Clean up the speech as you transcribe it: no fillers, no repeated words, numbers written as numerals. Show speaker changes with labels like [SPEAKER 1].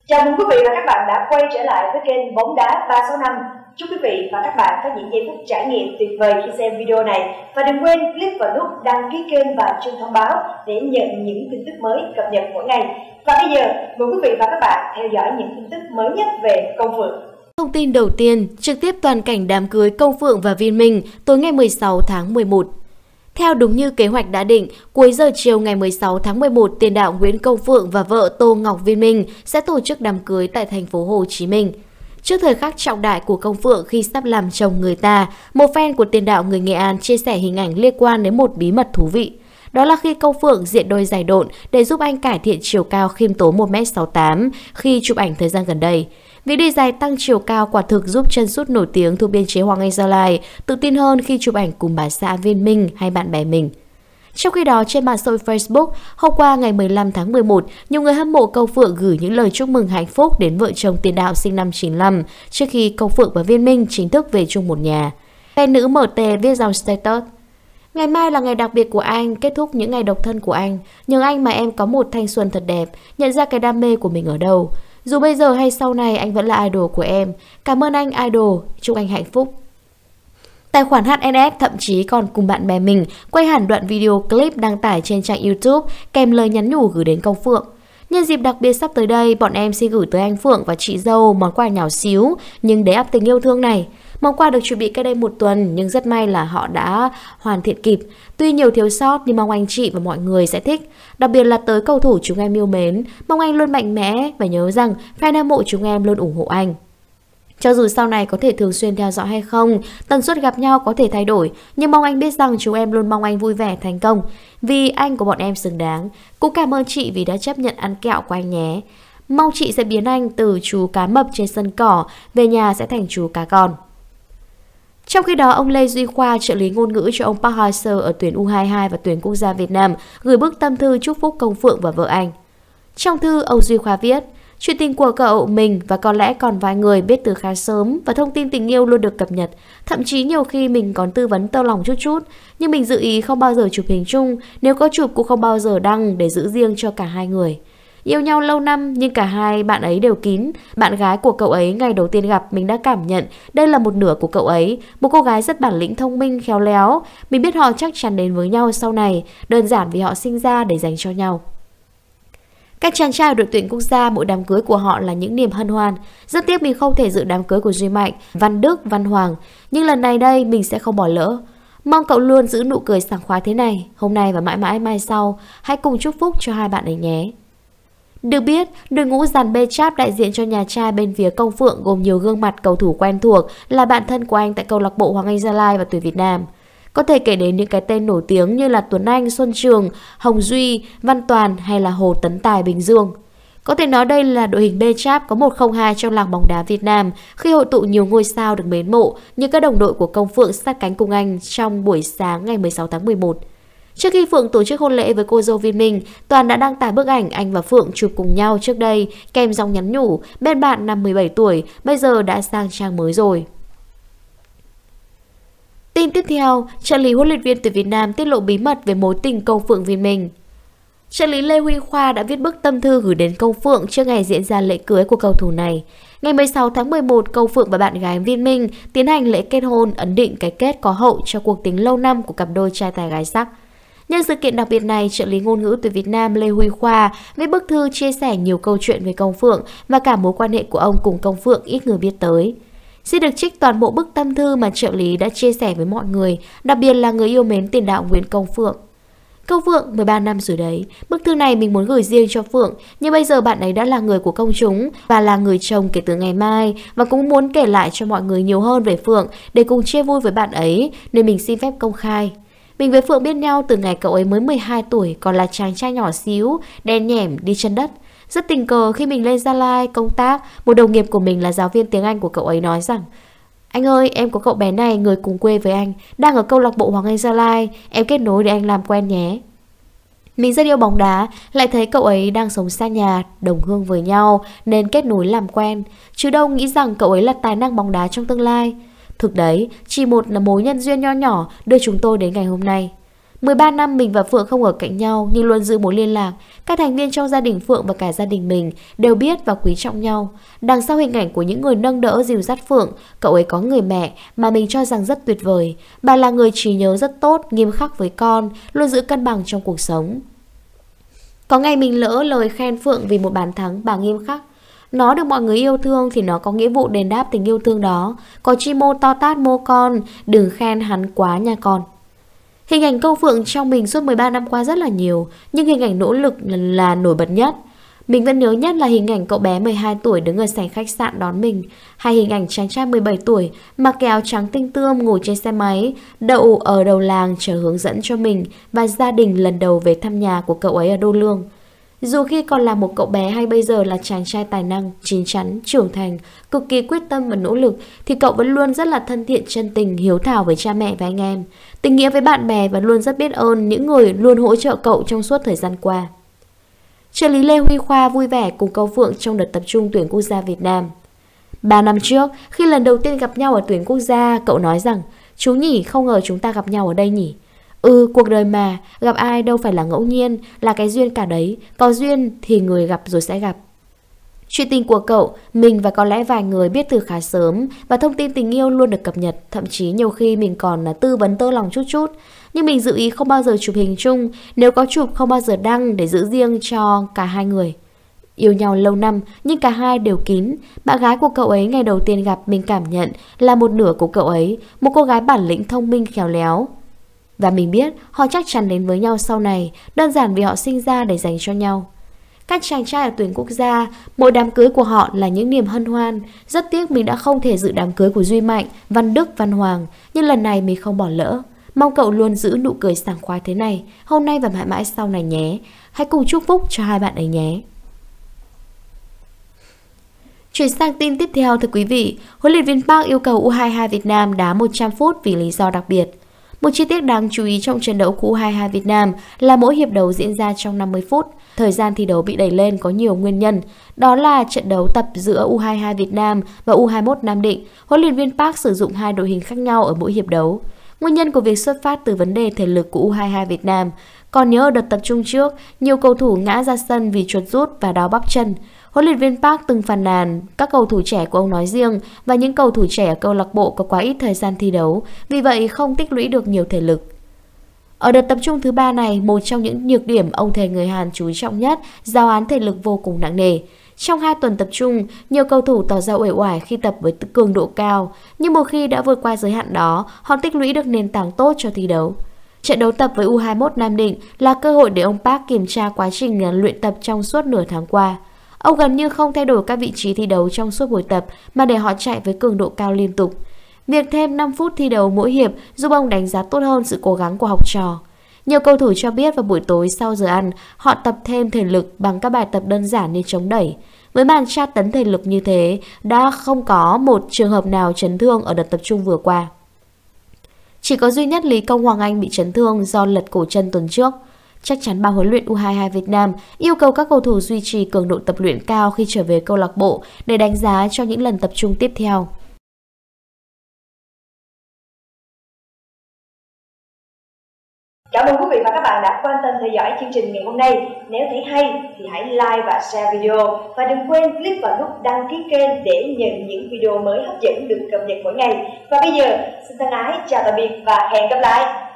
[SPEAKER 1] Chào mừng quý vị và các bạn đã quay trở lại với kênh Bóng Đá 365. Chúc quý vị và các bạn có những giây phút trải nghiệm tuyệt vời khi xem video này. Và đừng quên click vào nút đăng ký kênh và chuông thông báo để nhận những tin tức mới cập nhật mỗi ngày. Và bây giờ, mời quý vị và các bạn theo dõi những tin tức mới nhất về Công Phượng.
[SPEAKER 2] Thông tin đầu tiên, trực tiếp toàn cảnh đám cưới Công Phượng và Viên Minh tối ngày 16 tháng 11. Theo đúng như kế hoạch đã định, cuối giờ chiều ngày 16 tháng 11, tiền đạo Nguyễn Công Phượng và vợ Tô Ngọc Viên Minh sẽ tổ chức đám cưới tại thành phố Hồ Chí Minh. Trước thời khắc trọng đại của Công Phượng khi sắp làm chồng người ta, một fan của tiền đạo người Nghệ An chia sẻ hình ảnh liên quan đến một bí mật thú vị. Đó là khi Công Phượng diện đôi giày độn để giúp anh cải thiện chiều cao khiêm tốn 1m68 khi chụp ảnh thời gian gần đây. Việc đi giày tăng chiều cao quả thực giúp chân sút nổi tiếng thuộc biên chế Hoàng Anh Gia Lai tự tin hơn khi chụp ảnh cùng bà xã Viên Minh hay bạn bè mình. Trong khi đó, trên mạng xã hội Facebook, hôm qua ngày 15 tháng 11, nhiều người hâm mộ Công Phượng gửi những lời chúc mừng hạnh phúc đến vợ chồng tiền đạo sinh năm 95 trước khi Công Phượng và Viên Minh chính thức về chung một nhà. Fan nữ MT viết dòng status: "Ngày mai là ngày đặc biệt của anh, kết thúc những ngày độc thân của anh. Nhờ anh mà em có một thanh xuân thật đẹp, nhận ra cái đam mê của mình ở đâu. Dù bây giờ hay sau này anh vẫn là idol của em. Cảm ơn anh idol, chúc anh hạnh phúc." Tài khoản HNS thậm chí còn cùng bạn bè mình quay hẳn đoạn video clip đăng tải trên trang YouTube kèm lời nhắn nhủ gửi đến Công Phượng. Nhân dịp đặc biệt sắp tới đây, bọn em xin gửi tới anh Phượng và chị dâu món quà nhỏ xíu nhưng đầy ắp tình yêu thương này. Món quà được chuẩn bị cách đây một tuần nhưng rất may là họ đã hoàn thiện kịp. Tuy nhiều thiếu sót nhưng mong anh chị và mọi người sẽ thích. Đặc biệt là tới cầu thủ chúng em yêu mến, mong anh luôn mạnh mẽ và nhớ rằng fan hâm mộ chúng em luôn ủng hộ anh. Cho dù sau này có thể thường xuyên theo dõi hay không, tần suất gặp nhau có thể thay đổi, nhưng mong anh biết rằng chúng em luôn mong anh vui vẻ thành công, vì anh của bọn em xứng đáng. Cũng cảm ơn chị vì đã chấp nhận ăn kẹo của anh nhé. Mong chị sẽ biến anh từ chú cá mập trên sân cỏ về nhà sẽ thành chú cá con. Trong khi đó, ông Lê Duy Khoa, trợ lý ngôn ngữ cho ông Park Hang-seo ở tuyển U22 và tuyển quốc gia Việt Nam, gửi bức tâm thư chúc phúc Công Phượng và vợ anh. Trong thư, ông Duy Khoa viết: "Chuyện tình của cậu mình và có lẽ còn vài người biết từ khá sớm và thông tin tình yêu luôn được cập nhật. Thậm chí nhiều khi mình còn tư vấn tơ lòng chút, nhưng mình dự ý không bao giờ chụp hình chung, nếu có chụp cũng không bao giờ đăng để giữ riêng cho cả hai người. Yêu nhau lâu năm nhưng cả hai bạn ấy đều kín. Bạn gái của cậu ấy ngày đầu tiên gặp mình đã cảm nhận đây là một nửa của cậu ấy, một cô gái rất bản lĩnh, thông minh, khéo léo. Mình biết họ chắc chắn đến với nhau sau này, đơn giản vì họ sinh ra để dành cho nhau." Các chàng trai đội tuyển quốc gia, mỗi đám cưới của họ là những niềm hân hoan. Rất tiếc mình không thể dự đám cưới của Duy Mạnh, Văn Đức, Văn Hoàng, nhưng lần này đây mình sẽ không bỏ lỡ. Mong cậu luôn giữ nụ cười sảng khoái thế này, hôm nay và mãi mãi mai sau. Hãy cùng chúc phúc cho hai bạn ấy nhé. Được biết, đội ngũ dàn bê cháp đại diện cho nhà trai bên phía Công Phượng gồm nhiều gương mặt cầu thủ quen thuộc là bạn thân của anh tại câu lạc bộ Hoàng Anh Gia Lai và tuyển Việt Nam. Có thể kể đến những cái tên nổi tiếng như là Tuấn Anh, Xuân Trường, Hồng Duy, Văn Toàn hay là Hồ Tấn Tài, Bình Dương. Có thể nói đây là đội hình B-Chap có 102 trong làng bóng đá Việt Nam khi hội tụ nhiều ngôi sao được mến mộ như các đồng đội của Công Phượng sát cánh cùng anh trong buổi sáng ngày 16 tháng 11. Trước khi Phượng tổ chức hôn lễ với cô dâu Viên Minh, Toàn đã đăng tải bức ảnh anh và Phượng chụp cùng nhau trước đây kèm dòng nhắn nhủ bên bạn năm 17 tuổi, bây giờ đã sang trang mới rồi. Tin tiếp theo, trợ lý huấn luyện viên tuyển Việt Nam tiết lộ bí mật về mối tình Công Phượng Viên Minh. Trợ lý Lê Huy Khoa đã viết bức tâm thư gửi đến Công Phượng trước ngày diễn ra lễ cưới của cầu thủ này. Ngày 16 tháng 11, Công Phượng và bạn gái Viên Minh tiến hành lễ kết hôn, ấn định cái kết có hậu cho cuộc tình lâu năm của cặp đôi trai tài gái sắc. Nhân sự kiện đặc biệt này, trợ lý ngôn ngữ tuyển Việt Nam Lê Huy Khoa viết bức thư chia sẻ nhiều câu chuyện về Công Phượng và cả mối quan hệ của ông cùng Công Phượng ít người biết tới. Xin được trích toàn bộ bức tâm thư mà trợ lý đã chia sẻ với mọi người, đặc biệt là người yêu mến tiền đạo Nguyễn Công Phượng. Công Phượng 13 năm rồi đấy, bức thư này mình muốn gửi riêng cho Phượng, nhưng bây giờ bạn ấy đã là người của công chúng và là người chồng kể từ ngày mai, và cũng muốn kể lại cho mọi người nhiều hơn về Phượng để cùng chia vui với bạn ấy, nên mình xin phép công khai. Mình với Phượng biết nhau từ ngày cậu ấy mới 12 tuổi, còn là chàng trai nhỏ xíu, đen nhẻm, đi chân đất. Rất tình cờ khi mình lên Gia Lai công tác, một đồng nghiệp của mình là giáo viên tiếng Anh của cậu ấy nói rằng: "Anh ơi, em có cậu bé này, người cùng quê với anh, đang ở câu lạc bộ Hoàng Anh Gia Lai, em kết nối để anh làm quen nhé." Mình rất yêu bóng đá, lại thấy cậu ấy đang sống xa nhà, đồng hương với nhau nên kết nối làm quen, chứ đâu nghĩ rằng cậu ấy là tài năng bóng đá trong tương lai. Thực đấy, chỉ một là mối nhân duyên nho nhỏ đưa chúng tôi đến ngày hôm nay. 13 năm mình và Phượng không ở cạnh nhau nhưng luôn giữ mối liên lạc. Các thành viên trong gia đình Phượng và cả gia đình mình đều biết và quý trọng nhau. Đằng sau hình ảnh của những người nâng đỡ dìu dắt Phượng, cậu ấy có người mẹ mà mình cho rằng rất tuyệt vời. Bà là người trí nhớ rất tốt, nghiêm khắc với con, luôn giữ cân bằng trong cuộc sống. Có ngày mình lỡ lời khen Phượng vì một bàn thắng, bà nghiêm khắc. Nó được mọi người yêu thương thì nó có nghĩa vụ đền đáp tình yêu thương đó. Có chi mô to tát mô con, đừng khen hắn quá nha con. Hình ảnh Công Phượng trong mình suốt 13 năm qua rất là nhiều, nhưng hình ảnh nỗ lực là nổi bật nhất. Mình vẫn nhớ nhất là hình ảnh cậu bé 12 tuổi đứng ở sảnh khách sạn đón mình, hay hình ảnh chàng trai 17 tuổi mặc cái áo trắng tinh tươm ngồi trên xe máy, đậu ở đầu làng chờ hướng dẫn cho mình và gia đình lần đầu về thăm nhà của cậu ấy ở Đô Lương. Dù khi còn là một cậu bé hay bây giờ là chàng trai tài năng, chín chắn, trưởng thành, cực kỳ quyết tâm và nỗ lực, thì cậu vẫn luôn rất là thân thiện, chân tình, hiếu thảo với cha mẹ và anh em, tình nghĩa với bạn bè và luôn rất biết ơn những người luôn hỗ trợ cậu trong suốt thời gian qua. Trợ lý Lê Huy Khoa vui vẻ cùng Công Phượng trong đợt tập trung tuyển quốc gia Việt Nam. 3 năm trước, khi lần đầu tiên gặp nhau ở tuyển quốc gia, cậu nói rằng, chú nhỉ, không ngờ chúng ta gặp nhau ở đây nhỉ. Cuộc đời mà, gặp ai đâu phải là ngẫu nhiên, là cái duyên cả đấy, có duyên thì người gặp rồi sẽ gặp. Chuyện tình của cậu, mình và có lẽ vài người biết từ khá sớm và thông tin tình yêu luôn được cập nhật, thậm chí nhiều khi mình còn tư vấn tơ lòng chút chút. Nhưng mình dự ý không bao giờ chụp hình chung, nếu có chụp không bao giờ đăng để giữ riêng cho cả hai người. Yêu nhau lâu năm nhưng cả hai đều kín. Bạn gái của cậu ấy ngày đầu tiên gặp mình cảm nhận là một nửa của cậu ấy, một cô gái bản lĩnh thông minh khéo léo. Và mình biết họ chắc chắn đến với nhau sau này, đơn giản vì họ sinh ra để dành cho nhau. Các chàng trai ở tuyển quốc gia, mỗi đám cưới của họ là những niềm hân hoan. Rất tiếc mình đã không thể dự đám cưới của Duy Mạnh, Văn Đức, Văn Hoàng, nhưng lần này mình không bỏ lỡ. Mong cậu luôn giữ nụ cười sảng khoái thế này, hôm nay và mãi mãi sau này nhé. Hãy cùng chúc phúc cho hai bạn ấy nhé. Chuyển sang tin tiếp theo thưa quý vị, huấn luyện viên Park yêu cầu U22 Việt Nam đá 100 phút vì lý do đặc biệt. Một chi tiết đáng chú ý trong trận đấu của U22 Việt Nam là mỗi hiệp đấu diễn ra trong 50 phút. Thời gian thi đấu bị đẩy lên có nhiều nguyên nhân. Đó là trận đấu tập giữa U22 Việt Nam và U21 Nam Định. Huấn luyện viên Park sử dụng hai đội hình khác nhau ở mỗi hiệp đấu. Nguyên nhân của việc xuất phát từ vấn đề thể lực của U22 Việt Nam. Còn nhớ ở đợt tập trung trước, nhiều cầu thủ ngã ra sân vì chuột rút và đau bắp chân. Huấn luyện viên Park từng phàn nàn các cầu thủ trẻ của ông nói riêng và những cầu thủ trẻ ở câu lạc bộ có quá ít thời gian thi đấu, vì vậy không tích lũy được nhiều thể lực. Ở đợt tập trung thứ 3 này, một trong những nhược điểm ông thầy người Hàn chú trọng nhất, giao án thể lực vô cùng nặng nề. Trong 2 tuần tập trung, nhiều cầu thủ tỏ ra uể oải khi tập với cường độ cao, nhưng một khi đã vượt qua giới hạn đó, họ tích lũy được nền tảng tốt cho thi đấu. Trận đấu tập với U21 Nam Định là cơ hội để ông Park kiểm tra quá trình luyện tập trong suốt nửa tháng qua. Ông gần như không thay đổi các vị trí thi đấu trong suốt buổi tập mà để họ chạy với cường độ cao liên tục. Việc thêm 5 phút thi đấu mỗi hiệp giúp ông đánh giá tốt hơn sự cố gắng của học trò. Nhiều cầu thủ cho biết vào buổi tối sau giờ ăn, họ tập thêm thể lực bằng các bài tập đơn giản như chống đẩy. Với màn tra tấn thể lực như thế, đã không có một trường hợp nào chấn thương ở đợt tập trung vừa qua. Chỉ có duy nhất Lý Công Hoàng Anh bị chấn thương do lật cổ chân tuần trước. Chắc chắn ban huấn luyện U22 Việt Nam yêu cầu các cầu thủ duy trì cường độ tập luyện cao khi trở về câu lạc bộ để đánh giá cho những lần tập trung tiếp theo.
[SPEAKER 1] Cảm ơn quý vị và các bạn đã quan tâm theo dõi chương trình ngày hôm nay. Nếu thấy hay thì hãy like và share video. Và đừng quên click vào nút đăng ký kênh để nhận những video mới hấp dẫn được cập nhật mỗi ngày. Và bây giờ, xin thân ái chào tạm biệt và hẹn gặp lại.